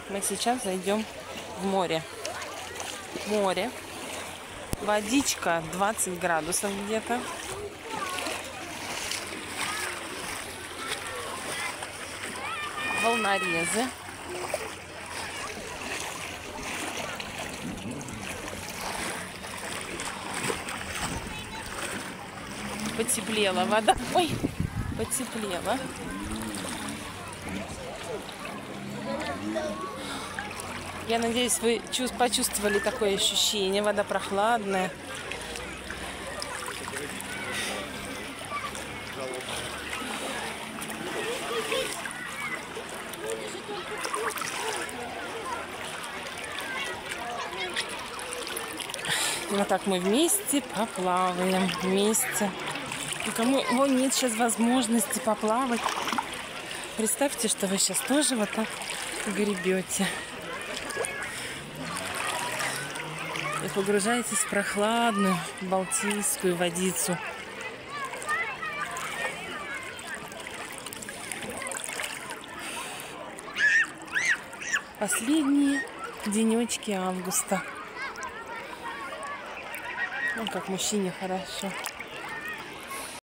Мы сейчас зайдем в море. Море. Водичка 20 градусов где-то. Волнорезы. Потеплела вода. Ой, потеплела. Я надеюсь, вы почувствовали такое ощущение. Вода прохладная. И вот так мы вместе поплаваем. Вместе. И кому нет сейчас возможности поплавать, представьте, что вы сейчас тоже вот так гребете. И погружаетесь в прохладную балтийскую водицу. Последние денечки августа. Ну, как мужчине хорошо.